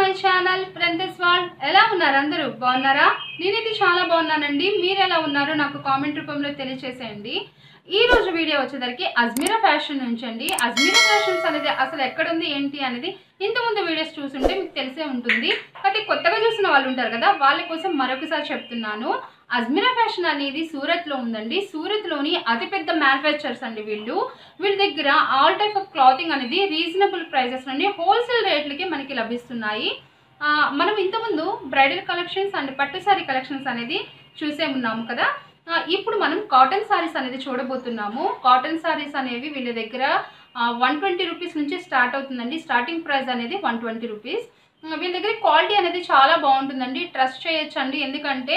My channel princess world. ఎలా ఉన్నారు అందరూ? బాగున్నారా? నేనైతే చాలా బాగున్నానండి. మీరు ఎలా ఉన్నారో నాకు కామెంట్ రూపంలో తెలియజేసేయండి. ఈ రోజు వీడియో వచ్చేసరికి అజ్మీరా ఫ్యాషన్ నుంచి అండి. అజ్మీరా ఫ్యాషన్స్ అనేది అసలు ఎక్కడ ఉంది ఏంటి అనేది ఇంతకుముందు వీడియోస్ చూస్తుంటే మీకు తెలిసే ఉంటుంది. అయితే కొత్తగా చూసిన వాళ్ళు ఉంటారు కదా, వాళ్ళ కోసం మరొకసారి చెప్తున్నాను. అజ్మీరా ఫ్యాషన్ అనేది సూరత్లో ఉందండి. సూరత్లోని అతిపెద్ద మ్యానుఫ్యాక్చరర్స్ అండి వీళ్ళ దగ్గర ఆల్ టైప్ ఆఫ్ క్లాతింగ్ అనేది రీజనబుల్ ప్రైజెస్ నుండి హోల్సేల్ రేట్లకి మనకి లభిస్తున్నాయి. మనం ఇంతకుముందు బ్రైడల్ కలెక్షన్స్ అండ్ పట్టు సారీ కలెక్షన్స్ అనేది చూసే ఉన్నాము కదా. ఇప్పుడు మనం కాటన్ సారీస్ అనేది చూడబోతున్నాము. కాటన్ సారీస్ అనేవి వీళ్ళ దగ్గర 120 రూపీస్ నుంచి స్టార్ట్ అవుతుందండి. స్టార్టింగ్ ప్రైస్ అనేది 120 రూపీస్. వీళ్ళ దగ్గర క్వాలిటీ అనేది చాలా బాగుంటుందండి. ట్రస్ట్ చేయొచ్చండి, ఎందుకంటే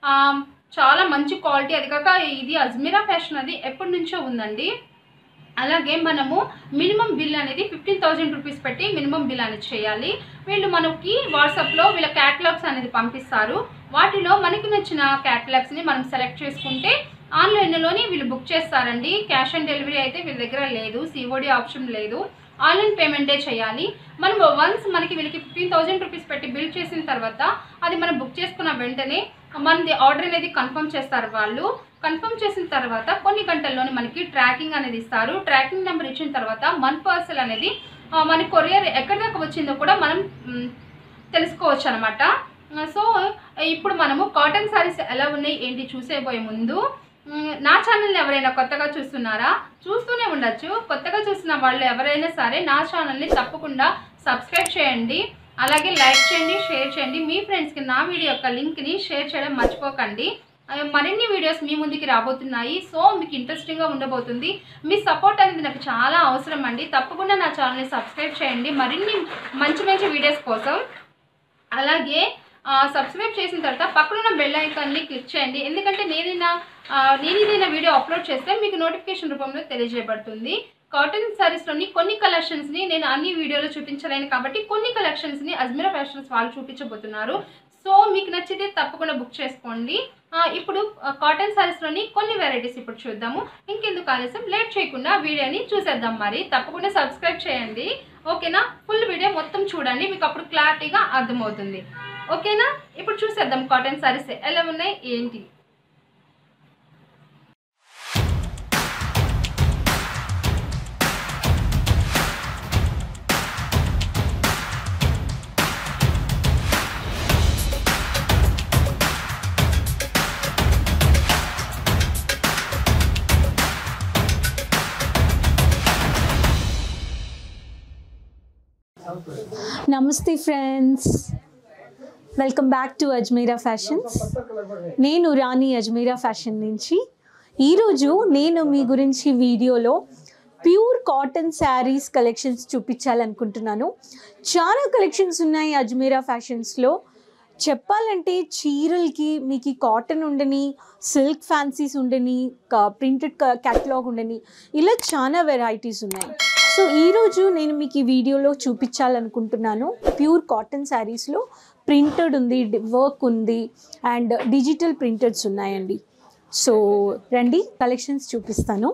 చాలా మంచి క్వాలిటీ. అది కాక ఇది అజ్మీరా ఫ్యాషన్ అది ఎప్పటి నుంచో ఉందండి. అలాగే మనము మినిమం బిల్ అనేది 15,000 రూపీస్ పెట్టి మినిమం బిల్ అనేది చేయాలి. వీళ్ళు మనకి వాట్సాప్లో వీళ్ళ క్యాటలాగ్స్ అనేది పంపిస్తారు. వాటిలో మనకి నచ్చిన క్యాటలాగ్స్ని మనం సెలెక్ట్ చేసుకుంటే ఆన్లైన్లోని వీళ్ళు బుక్ చేస్తారండి. క్యాష్ ఆన్ డెలివరీ అయితే వీళ్ళ దగ్గర లేదు, సిఓడి ఆప్షన్ లేదు, ఆన్లైన్ పేమెంటే చేయాలి. మనం వన్స్ వీళ్ళకి 15,000 రూపీస్ పెట్టి బిల్ చేసిన తర్వాత అది మనం బుక్ చేసుకున్న వెంటనే మనది ఆర్డర్ అనేది కన్ఫర్మ్ చేస్తారు. వాళ్ళు కన్ఫర్మ్ చేసిన తర్వాత కొన్ని గంటల్లోనే మనకి ట్రాకింగ్ అనేది ఇస్తారు. ట్రాకింగ్ నెంబర్ ఇచ్చిన తర్వాత మన పార్సల్ అనేది మన కొరియర్ ఎక్కడి దాకా వచ్చిందో కూడా మనం తెలుసుకోవచ్చు అనమాట. సో ఇప్పుడు మనము కాటన్ సారీస్ ఎలా ఉన్నాయి ఏంటి చూసేపోయే ముందు నా ఛానల్ని ఎవరైనా కొత్తగా చూస్తున్నారా? చూస్తూనే ఉండొచ్చు. కొత్తగా చూసిన వాళ్ళు ఎవరైనా సరే నా ఛానల్ని తప్పకుండా సబ్స్క్రైబ్ చేయండి. అలాగే లైక్ చేయండి, షేర్ చేయండి. మీ ఫ్రెండ్స్కి నా వీడియో యొక్క లింక్ని షేర్ చేయడం మర్చిపోకండి. మరిన్ని వీడియోస్ మీ ముందుకి రాబోతున్నాయి. సో మీకు ఇంట్రెస్టింగ్గా ఉండబోతుంది. మీ సపోర్ట్ అనేది నాకు చాలా అవసరం అండి. తప్పకుండా నా ఛానల్ని సబ్స్క్రైబ్ చేయండి మరిన్ని మంచి మంచి వీడియోస్ కోసం. అలాగే సబ్స్క్రైబ్ చేసిన తర్వాత పక్కనున్న బెల్ ఐకాన్ని క్లిక్ చేయండి, ఎందుకంటే నేను ఏదైనా వీడియో అప్లోడ్ చేస్తే మీకు నోటిఫికేషన్ రూపంలో తెలియజేయబడుతుంది. కాటన్ సారీస్లోని కొన్ని కలెక్షన్స్ని నేను అన్ని వీడియోలో చూపించలేను కాబట్టి కొన్ని కలెక్షన్స్ని అజ్మీరా ఫ్యాషన్స్ వాళ్ళు చూపించబోతున్నారు. సో మీకు నచ్చితే తప్పకుండా బుక్ చేసుకోండి. ఇప్పుడు కాటన్ సారీస్లోని కొన్ని వెరైటీస్ ఇప్పుడు చూద్దాము. ఇంకెందుకు ఆలస్యం, లేట్ చేయకుండా వీడియోని చూసేద్దాం. మరి తప్పకుండా సబ్స్క్రైబ్ చేయండి, ఓకేనా? ఫుల్ వీడియో మొత్తం చూడండి, మీకు అప్పుడు క్లారిటీగా అర్థమవుతుంది, ఓకేనా? ఇప్పుడు చూసేద్దాం కాటన్ సారీస్ ఎలా ఉన్నాయి ఏంటి. నమస్తే friends, welcome back to Ajmeera fashions. నేను రాణి అజ్మీరా ఫ్యాషన్ నుంచి. ఈరోజు నేను మీ గురించి వీడియోలో ప్యూర్ కాటన్ శారీస్ కలెక్షన్స్ చూపించాలనుకుంటున్నాను. చాలా కలెక్షన్స్ ఉన్నాయి అజ్మీరా ఫ్యాషన్స్లో. చెప్పాలంటే చీరలకి మీకు కాటన్ ఉండని, సిల్క్ ఫ్యాన్సీస్ ఉండని, ప్రింటెడ్ క్యాటలాగ్ ఉండని, ఇలా చాలా వెరైటీస్ ఉన్నాయి. సో ఈరోజు నేను మీకు ఈ వీడియోలో చూపించాలనుకుంటున్నాను ప్యూర్ కాటన్ శారీస్లో ప్రింటెడ్ ఉంది, వర్క్ ఉంది అండ్ డిజిటల్ ప్రింటెడ్స్ ఉన్నాయండి. సో రండి కలెక్షన్స్ చూపిస్తాను.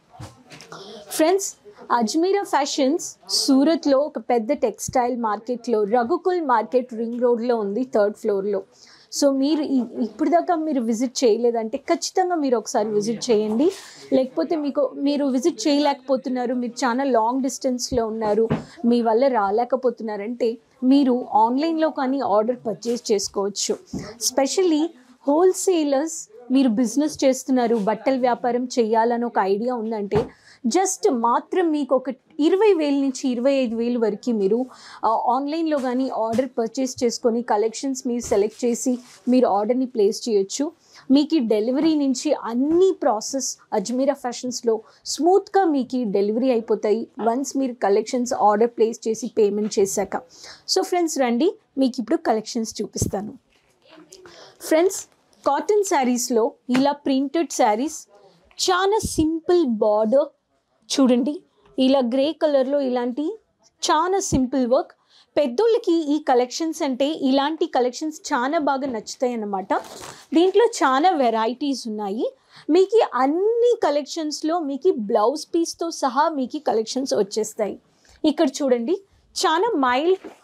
ఫ్రెండ్స్, అజ్మీరా ఫ్యాషన్స్ సూరత్లో ఒక పెద్ద టెక్స్టైల్ మార్కెట్లో రఘుకుల్ మార్కెట్ రింగ్ రోడ్లో ఉంది, 3rd ఫ్లోర్లో. సో మీరు ఇప్పుడు దాకా మీరు విజిట్ చేయలేదంటే ఖచ్చితంగా మీరు ఒకసారి విజిట్ చేయండి. లేకపోతే మీరు విజిట్ చేయలేకపోతున్నారు, మీరు చాలా లాంగ్ డిస్టెన్స్లో ఉన్నారు, మీ వల్ల రాలేకపోతున్నారంటే మీరు ఆన్లైన్లో కానీ ఆర్డర్ పర్చేస్ చేసుకోవచ్చు. స్పెషల్లీ హోల్సేలర్స్, మీరు బిజినెస్ చేస్తున్నారు, బట్టల వ్యాపారం చేయాలని ఒక ఐడియా ఉందంటే జస్ట్ మాత్రం మీకు ఒక 20,000 నుంచి 25,000 వరకు మీరు ఆన్లైన్లో కానీ ఆర్డర్ పర్చేస్ చేసుకొని కలెక్షన్స్ మీరు సెలెక్ట్ చేసి మీరు ఆర్డర్ని ప్లేస్ చేయొచ్చు. మీకు డెలివరీ నుంచి అన్ని ప్రాసెస్ అజ్మీరా ఫ్యాషన్స్లో స్మూత్గా మీకు డెలివరీ అయిపోతాయి వన్స్ మీరు కలెక్షన్స్ ఆర్డర్ ప్లేస్ చేసి పేమెంట్ చేశాక. సో ఫ్రెండ్స్ రండి, మీకు ఇప్పుడు కలెక్షన్స్ చూపిస్తాను. ఫ్రెండ్స్, కాటన్ శారీస్లో ఇలా ప్రింటెడ్ శారీస్, చాలా సింపుల్ బార్డర్ చూడండి, ఇలా గ్రే కలర్లో ఇలాంటి చాలా సింపుల్ వర్క్. పెద్దోళ్ళకి ఈ కలెక్షన్స్ అంటే ఇలాంటి కలెక్షన్స్ చాలా బాగా నచ్చుతాయి అన్నమాట. దీంట్లో చాలా వెరైటీస్ ఉన్నాయి. మీకు అన్ని కలెక్షన్స్లో మీకు బ్లౌజ్ పీస్తో సహా మీకు కలెక్షన్స్ వచ్చేస్తాయి. ఇక్కడ చూడండి, చాలా మైల్డ్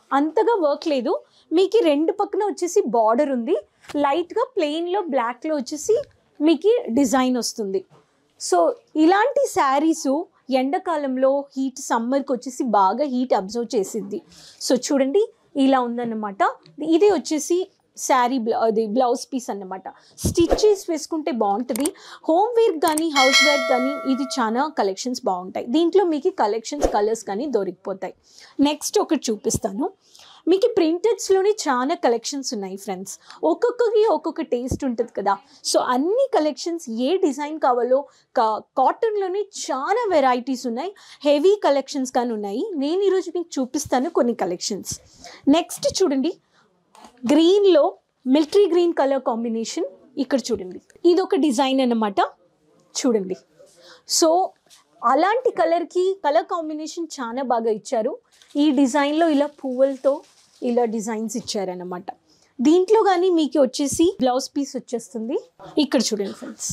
అంతగా వర్క్ లేదు. మీకు రెండు పక్కన వచ్చేసి బార్డర్ ఉంది, లైట్గా ప్లెయిన్లో బ్లాక్లో వచ్చేసి మీకు డిజైన్ వస్తుంది. సో ఇలాంటి శారీసు ఎండాకాలంలో హీట్, సమ్మర్కి వచ్చేసి బాగా హీట్ అబ్జర్వ్ చేసిద్ది. సో చూడండి ఇలా ఉందన్నమాట. ఇది వచ్చేసి శారీ అది బ్లౌజ్ పీస్ అన్నమాట. స్టిచెస్ వేసుకుంటే బాగుంటుంది. హోమ్ వేర్ కానీ హౌస్ వేర్ కానీ ఇది చాలా కలెక్షన్స్ బాగుంటాయి. దీంట్లో మీకు కలర్స్ కానీ దొరికిపోతాయి. నెక్స్ట్ ఒకటి చూపిస్తాను. మీకు ప్రింటెడ్స్లోనే చాలా కలెక్షన్స్ ఉన్నాయి ఫ్రెండ్స్. ఒక్కొక్కరికి ఒక్కొక్క టేస్ట్ ఉంటుంది కదా. సో అన్ని కలెక్షన్స్ ఏ డిజైన్ కావాలో కాటన్లోనే చాలా వెరైటీస్ ఉన్నాయి. హెవీ కలెక్షన్స్ కానీ ఉన్నాయి. నేను ఈరోజు మీకు చూపిస్తాను కొన్ని కలెక్షన్స్. నెక్స్ట్ చూడండి, గ్రీన్లో మిలిటరీ గ్రీన్ కలర్ కాంబినేషన్. ఇక్కడ చూడండి, ఇది ఒక డిజైన్ అన్నమాట. చూడండి, సో అలాంటి కలర్కి కలర్ కాంబినేషన్ చాలా బాగా ఇచ్చారు. ఈ డిజైన్లో ఇలా పువ్వులతో ఇలా డిజైన్స్ ఇచ్చారన్నమాట. దీంట్లో కానీ మీకు వచ్చేసి బ్లౌజ్ పీస్ వచ్చేస్తుంది. ఇక్కడ చూడండి ఫ్రెండ్స్,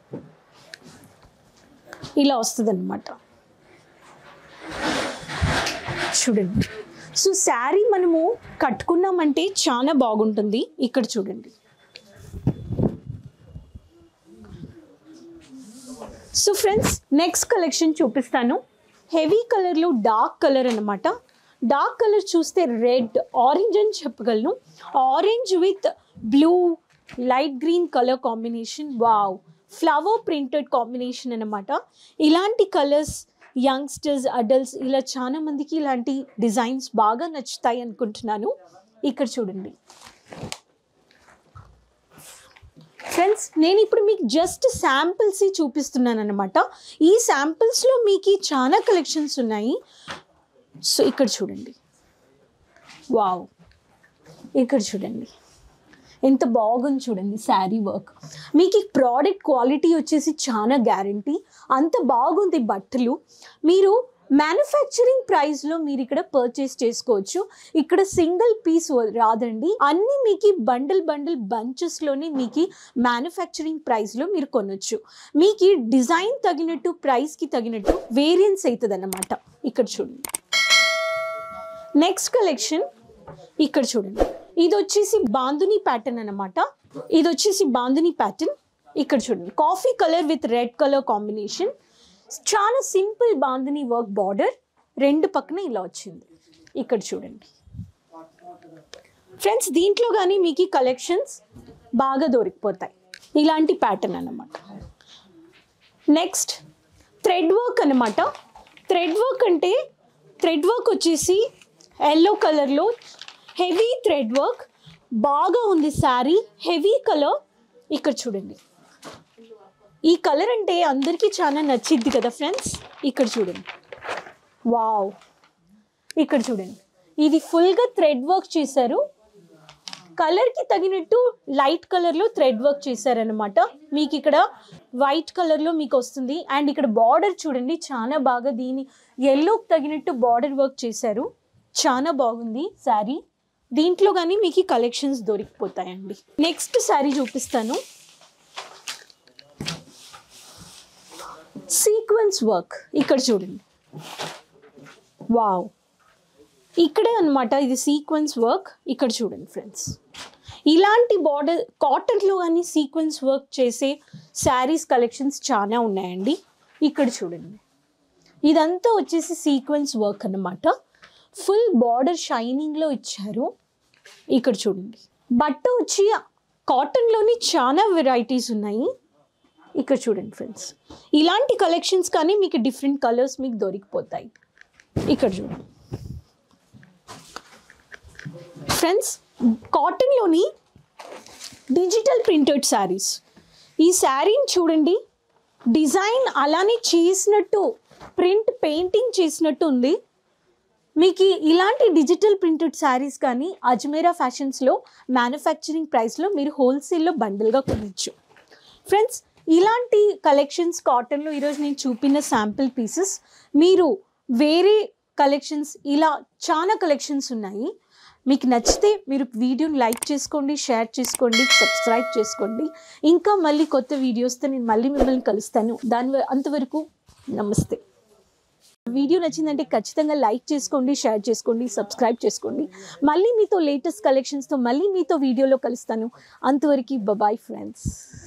ఇలా వస్తుంది అన్నమాట. చూడండి, సో శారీ మనము కట్టుకున్నామంటే చాలా బాగుంటుంది. ఇక్కడ చూడండి, సో ఫ్రెండ్స్ నెక్స్ట్ కలెక్షన్ చూపిస్తాను. హెవీ కలర్లో డార్క్ కలర్ అన్నమాట. డార్క్ కలర్ చూస్తే రెడ్, ఆరెంజ్ అని చెప్పగలను. Orange with blue, light green colour combination. Wow, flower printed combination అన్నమాట. ఇలాంటి కలర్స్ యంగ్స్టర్స్, అడల్ట్స్ ఇలా చాలా మందికి ఇలాంటి డిజైన్స్ బాగా నచ్చుతాయి అనుకుంటున్నాను. ఇక్కడ చూడండి ఫ్రెండ్స్, నేను ఇప్పుడు మీకు జస్ట్ శాంపిల్స్ చూపిస్తున్నాను అనమాట. ఈ శాంపిల్స్లో మీకు చాలా కలెక్షన్స్ ఉన్నాయి. సో ఇక్కడ చూడండి, వావ్, ఇక్కడ చూడండి ఎంత బాగుంది చూడండి శారీ వర్క్. మీకు ఈ ప్రోడక్ట్ క్వాలిటీ వచ్చేసి చాలా గ్యారంటీ, అంత బాగుంది బట్టలు. మీరు మ్యానుఫ్యాక్చరింగ్ ప్రైస్లో మీరు ఇక్కడ పర్చేస్ చేసుకోవచ్చు. ఇక్కడ సింగిల్ పీస్ రాదండి, అన్నీ మీకు బండిల్ బంచెస్లోనే మీకు మ్యానుఫ్యాక్చరింగ్ ప్రైస్లో మీరు కొనొచ్చు. మీకు డిజైన్ తగినట్టు, ప్రైస్కి తగినట్టు వేరియన్స్ అవుతుంది అన్నమాట. ఇక్కడ చూడండి నెక్స్ట్ కలెక్షన్. ఇక్కడ చూడండి, ఇది వచ్చేసి బాందుని ప్యాటర్న్ అన్నమాట. ఇది వచ్చేసి బాందుని ప్యాటర్న్. ఇక్కడ చూడండి, coffee colour with red colour combination. చాలా సింపుల్ బాందుని వర్క్, బార్డర్ రెండు పక్కన ఇలా వచ్చింది. ఇక్కడ చూడండి ఫ్రెండ్స్, దీంట్లో కానీ మీకు కలెక్షన్స్ బాగా దొరికిపోతాయి. ఇలాంటి ప్యాటర్న్ అన్నమాట. నెక్స్ట్ థ్రెడ్ వర్క్ అన్నమాట. థ్రెడ్ వర్క్ అంటే థ్రెడ్ వర్క్ వచ్చేసి ఎల్లో కలర్లో హెవీ థ్రెడ్ వర్క్ బాగా ఉంది శారీ, హెవీ కలర్. ఇక్కడ చూడండి, ఈ కలర్ అంటే అందరికీ చాలా నచ్చిద్ది కదా ఫ్రెండ్స్. ఇక్కడ చూడండి, వావ్, ఇక్కడ చూడండి, ఇది ఫుల్గా థ్రెడ్ వర్క్ చేశారు. కలర్కి తగినట్టు లైట్ కలర్లో థ్రెడ్ వర్క్ చేశారనమాట. మీకు ఇక్కడ వైట్ కలర్లో మీకు వస్తుంది. అండ్ ఇక్కడ బార్డర్ చూడండి, చాలా బాగా దీని ఎల్లోకి తగినట్టు బార్డర్ వర్క్ చేశారు. చాలా బాగుంది శారీ. దీంట్లో కానీ మీకు కలెక్షన్స్ దొరికిపోతాయండి. నెక్స్ట్ శారీ చూపిస్తాను. Sequence work. ఇక్కడ చూడండి, వావ్, ఇక్కడే అనమాట ఇది సీక్వెన్స్ వర్క్. ఇక్కడ చూడండి ఫ్రెండ్స్, ఇలాంటి బార్డర్ కాటన్లో కానీ సీక్వెన్స్ వర్క్ చేసే శారీస్ కలెక్షన్స్ చాలా ఉన్నాయండి. ఇక్కడ చూడండి, ఇదంతా వచ్చేసి సీక్వెన్స్ వర్క్ అన్నమాట. ఫుల్ బార్డర్ షైనింగ్లో ఇచ్చారు. ఇక్కడ చూడండి, బట్ట వచ్చి కాటన్లోని చాలా వెరైటీస్ ఉన్నాయి. ఇక్కడ చూడండి ఫ్రెండ్స్, ఇలాంటి కలెక్షన్స్ కానీ మీకు డిఫరెంట్ కలర్స్ మీకు దొరికిపోతాయి. ఇక్కడ చూడండి ఫ్రెండ్స్, కాటన్లోని డిజిటల్ ప్రింటెడ్ శారీస్. ఈ శారీని చూడండి, డిజైన్ అలానే చేసినట్టు, ప్రింట్ పెయింటింగ్ చేసినట్టు ఉంది. మీకు ఇలాంటి డిజిటల్ ప్రింటెడ్ శారీస్ కానీ అజ్మీరా ఫ్యాషన్స్లో మ్యానుఫ్యాక్చరింగ్ ప్రైస్లో మీరు హోల్సేల్లో బండిల్గా కొనవచ్చు. ఫ్రెండ్స్, ఇలాంటి కలెక్షన్స్ కాటన్లో ఈరోజు నేను చూపిన శాంపిల్ పీసెస్. మీరు వేరే కలెక్షన్స్ ఇలా చాలా కలెక్షన్స్ ఉన్నాయి. మీకు నచ్చితే మీరు వీడియోని లైక్ చేసుకోండి, షేర్ చేసుకోండి, సబ్స్క్రైబ్ చేసుకోండి. ఇంకా మళ్ళీ కొత్త వీడియోస్తో నేను మళ్ళీ మిమ్మల్ని కలుస్తాను. అంతవరకు నమస్తే. వీడియో నచ్చిందంటే ఖచ్చితంగా లైక్ చేసుకోండి, షేర్ చేసుకోండి, సబ్స్క్రైబ్ చేసుకోండి. మళ్ళీ మీతో లేటెస్ట్ కలెక్షన్స్తో మళ్ళీ మీతో వీడియోలో కలుస్తాను. అంతవరకు బాయ్ ఫ్రెండ్స్.